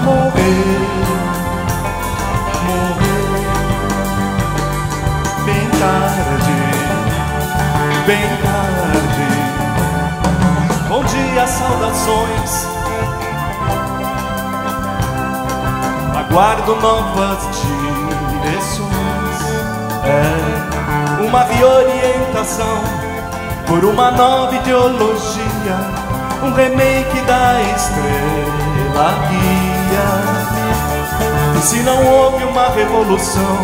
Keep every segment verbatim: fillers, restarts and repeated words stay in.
morrer, morrer bem tarde, bem tarde. Bom dia, saudações. Aguardo novas direções. É uma reorientação por uma nova ideologia, um remake da Estrela Guia. E se não houve uma revolução,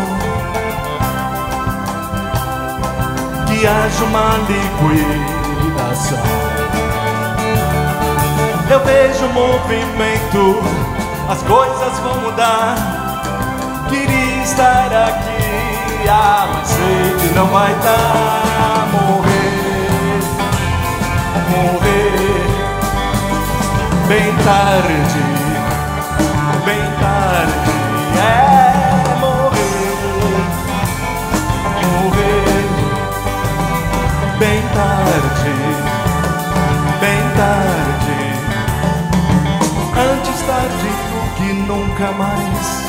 que haja uma liquidação. Eu vejo um movimento, as coisas vão mudar. Queria estar aqui, ah, mas sei que não vai dar. Morrer, morrer bem tarde, bem tarde. É morrer, morrer bem tarde, bem tarde. Antes tarde do que nunca mais.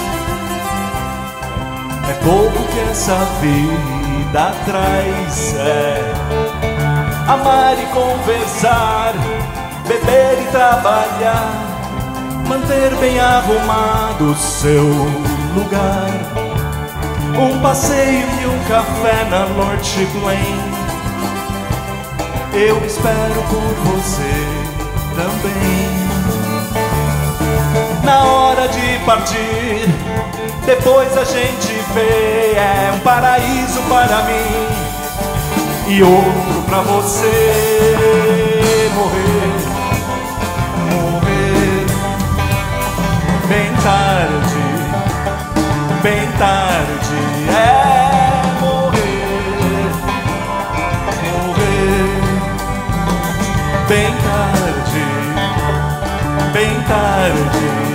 É pouco que essa vida traz. É amar e conversar, beber e trabalhar, manter bem arrumado o seu lugar. Um passeio e um café na Norte Plain. Eu espero por você também. Na hora de partir, depois a gente vê. É um paraíso para mim e outro pra você. Morrer, morrer bem tarde, bem tarde. É morrer, morrer bem tarde, bem tarde.